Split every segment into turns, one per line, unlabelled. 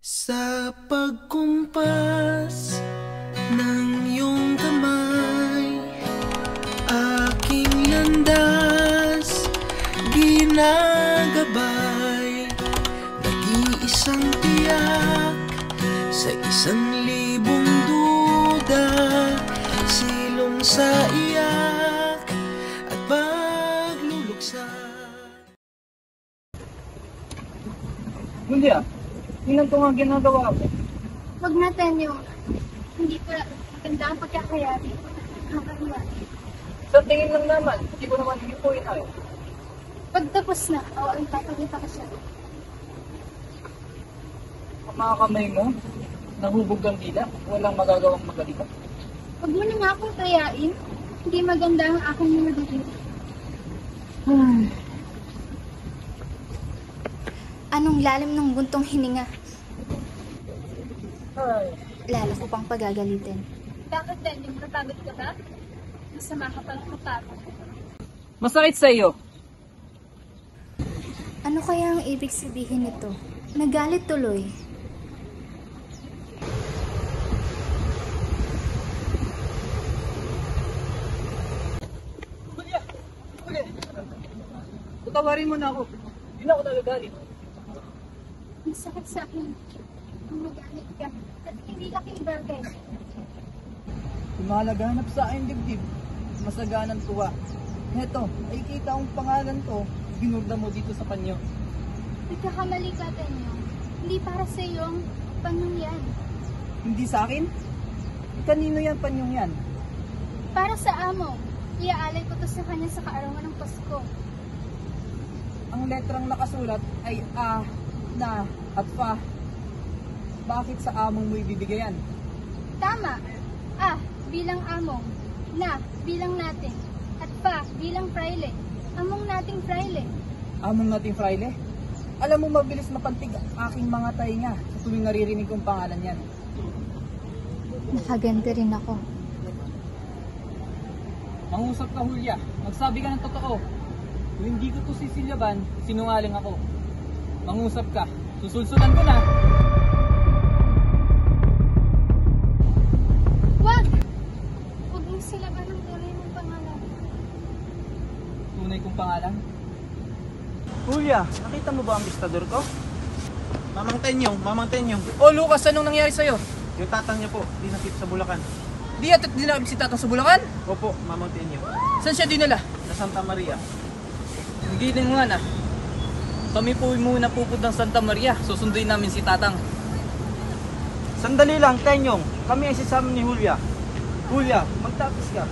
Sa pagkumpas ng iyong kamay, aking landas ginagabay. Nag-iisang tiyak sa 1,000 duda, silong sa iyak at pagluluksa.
Hindi Ilan to nga ginagawa ko?
Huwag natin yung hindi pa maganda ang pagkakayari. Nakakahiya.
Sa tingin lang naman, hindi ko naman ipuin tayo.
Pag tapos na, ang papagita ka siya.
Ang mga kamay mo, nahubog ang dila, walang magagawang magalitan.
Huwag mo na nga akong kayain. Hindi maganda ang aking mga dito.
Anong lalim ng buntong hininga?
Ay,
Lalo ko pang pagagalitin.
Bakit din? Yung napagod ka ba? Masama ka palang kapagod.
masakit sa iyo.
Ano kaya ang ibig sabihin nito? Nagalit tuloy.
Huli! Tatawarin mo na ako. Hindi na ako nagagalit.
Masakit sa akin. Kung magalit ka. At hindi laking bagay.
Lumalaganap sa aking dibdib, masaganang tuwa. Heto, ay kita ang pangalan ko, binurda mo dito sa panyo.
Nagkakamali ka, Tenyo. Hindi para sa iyong panyong yan.
Hindi sa akin? Kanino yan panyong yan?
Para sa amo. Iaalay ko to sa kanya sa kaarawan ng Pasko.
Ang letrang nakasulat ay A, na, at fa. Bakit sa among mo ibibigayan?
Tama. Ah, bilang among. Na, bilang natin. At pa, bilang fraile. Among nating fraile.
Among nating fraile? Alam mo mabilis mapantig ang aking mga tainga sa tuwing naririnig kong pangalan yan.
Nakaganti rin ako.
Mangusap ka, Julia. Magsabi ka ng totoo. Kung hindi ko to sisilyaban, sinungaling ako. Mangusap ka. Susulsulan ko na.
Wag! Huwag mong silaban ng tunay mong pangalan.
Tunay kong pangalan.
Julia, nakita mo ba ang bistador ko? Mamang Tenyong.
Oh, Lucas, anong nangyari sa'yo?
Yung tatang niya po, dinakip sa Bulacan.
Di at dinakip si Tatang sa Bulacan?
Opo, Mamang Tenyong.
Saan siya dinala?
Sa Santa Maria.
Hindi din nga na. Kami po muna pupod ng Santa Maria. Susunduin namin si Tatang.
Sandali lang, Tenyong. Kami ay sasama ni Julia. Julia, magtapos ka.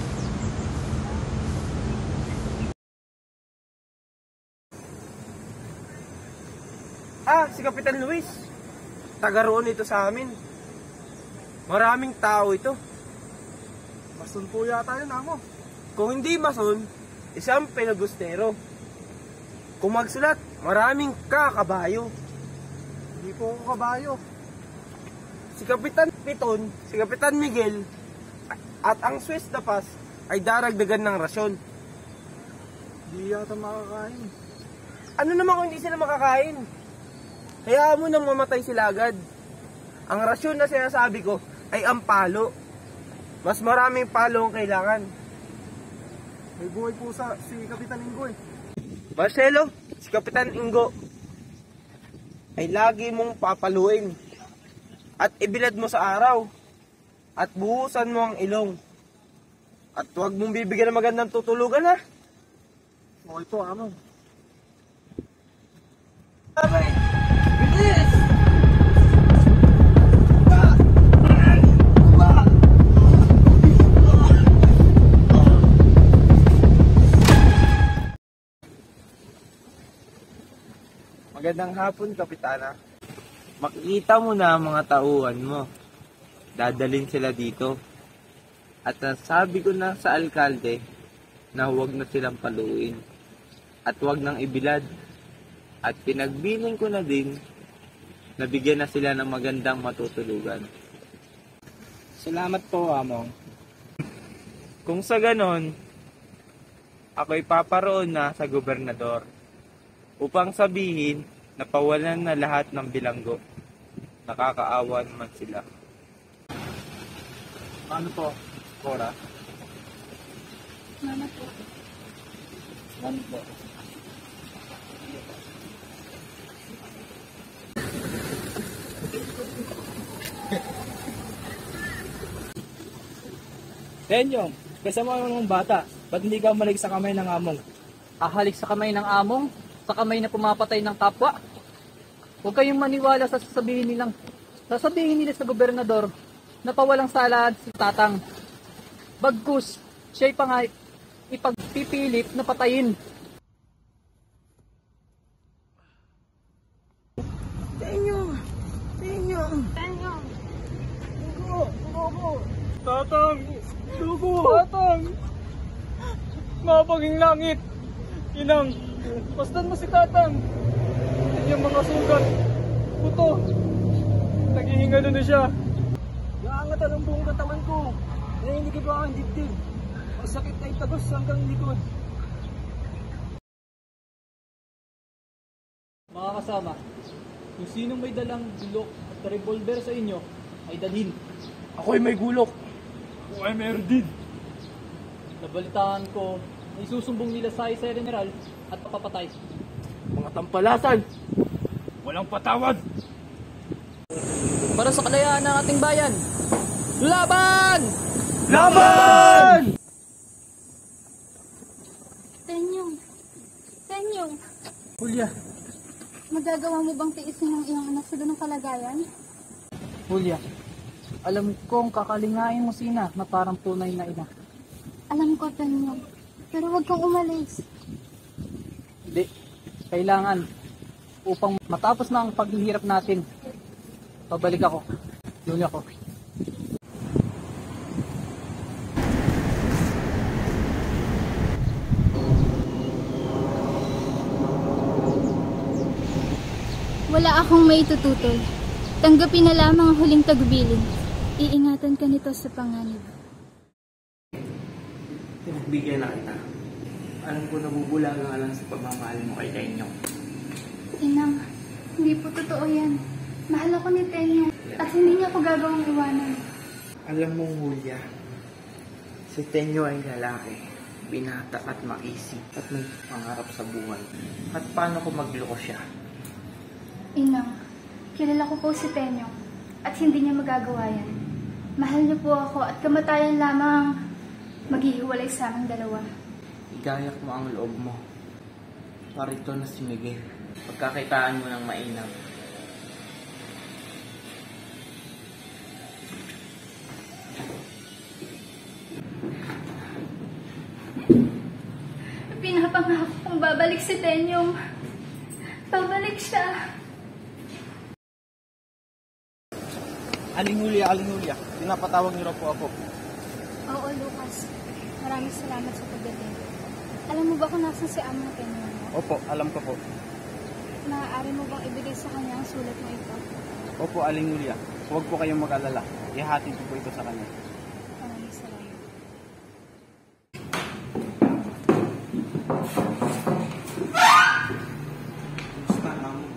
Si Kapitan Luis. Taga roon ito sa amin. Maraming tao ito. Mason po yata yun, amo. Kung hindi mason, isang pinagustero. Kung magsulat, maraming kakabayo. Hindi po ako kabayo. Si Kapitan Piton, si Kapitan Miguel, at ang Swiss na Paz ay daragdagan ng rasyon. Hindi yata makakain. Ano naman kung hindi sila makakain? Kaya mo nang mamatay sila agad. Ang rasyon na sinasabi ko ay ang palo. Mas maraming palo ang kailangan. May buhay po si Kapitan Ingo eh. Marcelo, si Kapitan Ingo ay lagi mong papaluin at ibilad mo sa araw at buhusan mo ang ilong. At huwag mong bibigyan ng magandang tutulugan ha. Okay po, amo. Bilis! Magandang hapon, Kapitana. Makikita mo na ang mga tauhan mo. Dadalhin sila dito. At nasabi ko na sa alkalde na huwag na silang paluin. At huwag nang ibilad. At pinagbiling ko na din na bigyan na sila ng magandang matutulugan. Salamat po, Among. Kung sa ganon, ako'y paparoon na sa gobernador upang sabihin na pawalan na lahat ng bilanggo. nakakaawa naman sila. Ano to, Cora?
Mama po.
Ano to?
Tenyong, kasama mo ng bata. Ba't hindi ka umalik sa kamay ng among? Ahalik sa kamay ng among? Sa kamay na pumapatay ng kapwa? Huwag kayong maniwala sa sasabihin nila sa gobernador na pawalang sala si Tatang. Bagkus, siya'y ipagpipilit na patayin. Tatang! Dugo! Tatang! Mapaging langit! Inang! Pastan mo si Tatang! Yung mga sugat! Buto! Naghihingalo na siya! Naangatan ang buong katawan ko! Nainig ba ang dibdib? Ang sakit ay tagos hanggang likod! Mga kasama, kung sinong may dalang bulok at revolver sa inyo, ay dalhin.
Ako'y may gulok. Ako ay meron din.
Nabalitaan ko na isusumbong nila sa General at papapatay.
Mga tampalasan. Walang patawad.
Para sa kalayaan ng ating bayan, laban!
Laban!
Tenyong. Tenyong.
Julia,
Magagawa mo bang tiisin ng iyong anak sa ganong kalagayan?
Julia, alam kong kakalingain mo sina na parang tunay na ina.
Alam ko, Tenyong. Pero huwag kang umalis.
Hindi, kailangan upang matapos na ang paghihirap natin. Pabalik ako. Julia ko.
Wala akong maitututol. Tanggapin na lamang ang huling tagubilin. Iingatan ka nito sa panganib.
Pinagbigyan na kita. Alam ko nabubula nga lang sa pagmamahal mo kay Tenyong.
Inang, hindi po totoo yan. Mahal ako ni Tenyong at hindi niya ako gagawang iwanan.
Alam mo, Julia, si Tenyo ay lalaki, binata at maisip at may pangarap sa buhay. At paano kung magloko siya?
Inang, kilala ko po si Tenyong at hindi niya magagawa yan. Mahal niyo po ako at kamatayan lamang maghihiwalay sa aming dalawa.
Igayak mo ang loob mo. Parito na si Miguel. Pagkakitaan mo ng mainam.
Pinapangako kong babalik si Tenyong. Babalik siya.
Aling Julia, pinapatawag niyo raw po ako.
Oo, Lucas. Maraming salamat sa pagdating. Alam mo ba kung nasan si Amang Tenyong?
Opo, alam ko po.
Maaari mo bang ibigay sa kanya ang sulat mo ito?
Opo, Aling Julia. Huwag po kayong mag-alala. Ihatid ko po ito sa kanya.
Maraming salamat.
Gusto na mo.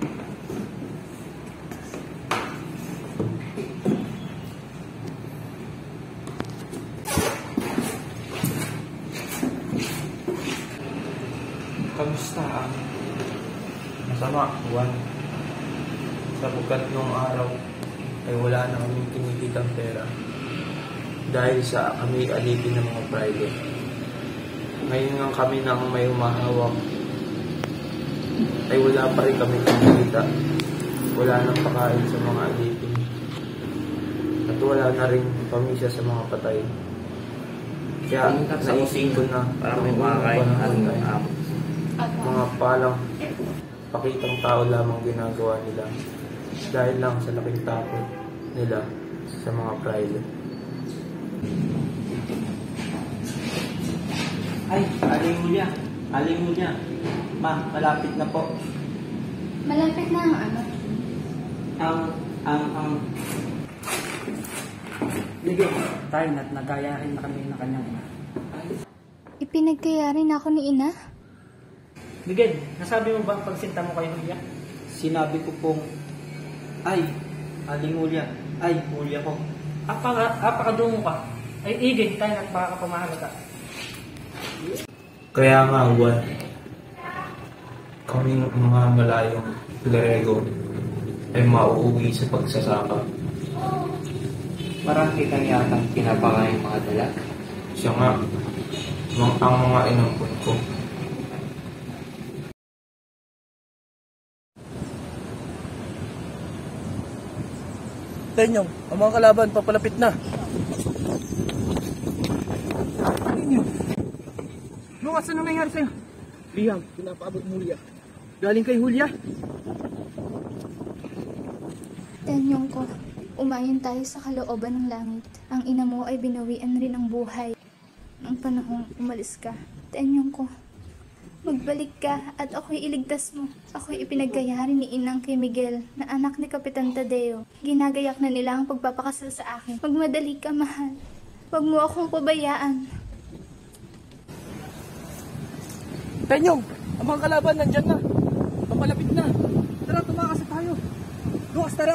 Kamusta ang masama, Juan? Sapagkat noong araw ay wala na kaming kinikitang pera dahil sa kami alipin ng mga private. Ngayon nga kami nang may humahawak ay wala pa rin kami kinikita. Wala nang pakain sa mga alipin at wala na rin pamisa sa mga patay. Kaya naisip ko na
Parang may makakain
mga palang pakitang tao lamang ginagawa nila dahil lang sa laking takot nila sa mga private.
Ay, Aling Julia. Ma, malapit na po.
Malapit na ang ano?
Ang Miguel, tayo nagkaya rin na kami na kanyang ina.
Ipinagkaya rin ako ni Ina?
Miguel, nasabi mo ba ang pagsinta mo kay Julia?
Sinabi ko pong, ay,
Aling Julia. Ay, Julia po.
Apakadungo ka. Ay, igay tayo at baka pamahalaga.
Kaya nga, Juan, kaming mga malayong Larego ay mauuwi sa pagsasaka.
Marami kang yatang pinapakain mga dala.
Siya nga, ang mga inampun ko.
Tenyong, ang mga kalaban papalapit na.
Lucas, ano nangyari sa'yo?
Liham, pinapaabot mo Julia. Galing kay Julia.
Tenyong ko, umayon tayo sa kalooban ng langit. Ang ina mo ay binawian rin ng buhay. Nang panahong umalis ka. Tenyong ko, magbalik ka at ako'y iligtas mo. Ako'y ipinaggayari ni Inang kay Miguel na anak ni Kapitan Tadeo. Ginagayak na nila ang pagpapakasal sa akin. Magmadali ka, mahal. Huwag mo akong pabayaan.
Tenyong, ang mga kalaban nandyan na. Papalapit na. Tara, tumakas na tayo. Lucas, tara.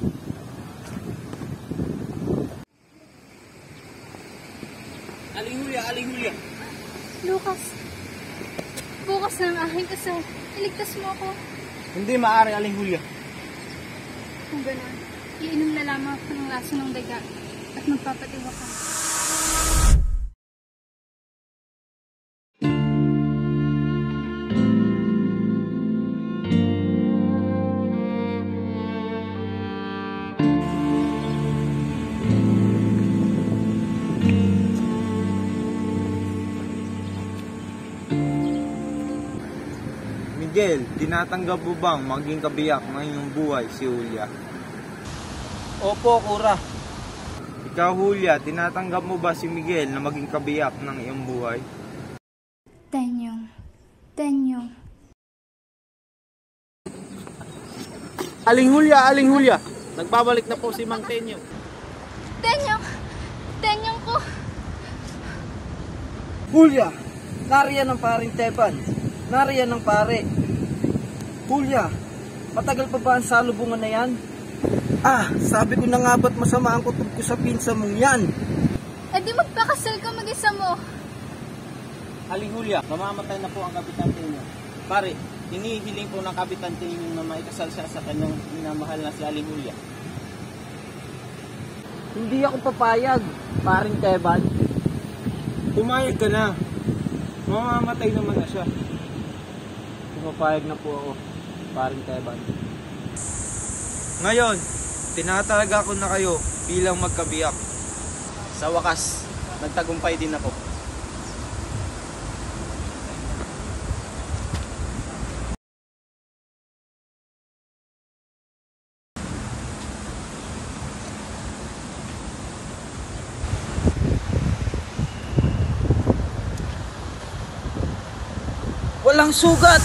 Aling Julia.
Lucas, bukas na ang aking kasal. Iligtas mo ako.
Hindi maaari, Aling Julia.
Kung gano'n, iinom na lamang ako ng laso ng daga at magpapatiwa ka.
Miguel, tinatanggap mo bang maging kabiyak ng iyong buhay si Julia?
Opo, Kura.
Ikaw, Julia, tinatanggap mo ba si Miguel na maging kabiyak ng iyong buhay?
Tenyong. Tenyong.
Aling Julia. Nagbabalik na po si Mang Tenyong.
Tenyong! Tenyong ko!
Julia, nariyan ang paring Teban. Nariyan ang pare. Julia, matagal pa ba ang salubungan na yan? Sabi ko na nga ba't masama ang kutob ko sa pinsa mong yan?
E di magpakasal ka mag-isa mo.
Aling Julia, mamamatay na po ang Kapitan Tenyo. Pare, hinihiling po ng Kapitan Tenyo na maikasal siya sa kanyang minamahal na si Aling Julia.
Hindi ako papayag, paring Teban.
Pumayag ka na. Mamamatay naman na siya.
Papayag na po ako, paring Teban.
Ngayon, tinatalaga ko na kayo bilang magkabiyak.
Sa wakas, nagtagumpay din ako.
Walang sugat!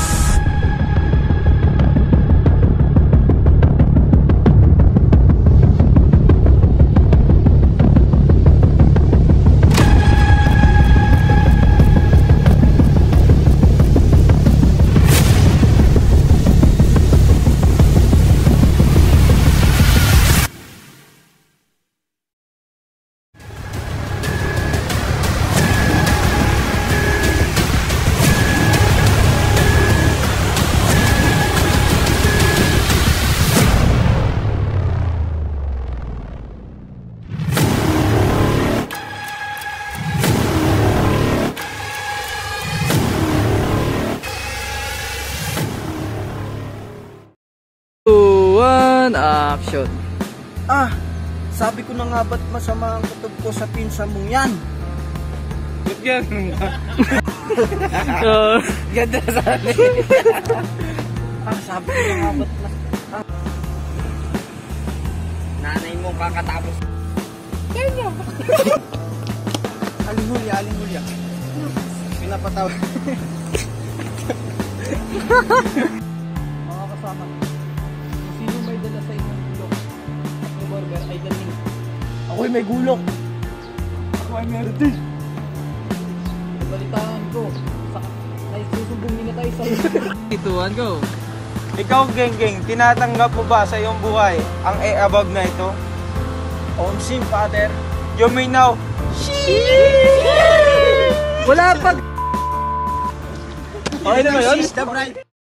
Action.
Sabi ko na nga ba't masama ang kutob ko sa pinsa mong yan?
Ganda sa akin.
Sabi ko na nga ba't
Nanay mo kakatapos.
Aling Julia. Pinapatawag.
Mga kasama, kung sino may dala sa inyong gulok at revolver ay dating.
Ako'y may gulok. Ako ay meron din.
Balitaan ko, naisusubong nila tayo sa iyo. Ituan ko.
Ikaw, Genggeng, tinatanggap mo ba sa iyong buhay ang above na ito?
Omsim, Father.
You may now.
Wala pag...
Okay na ba yun?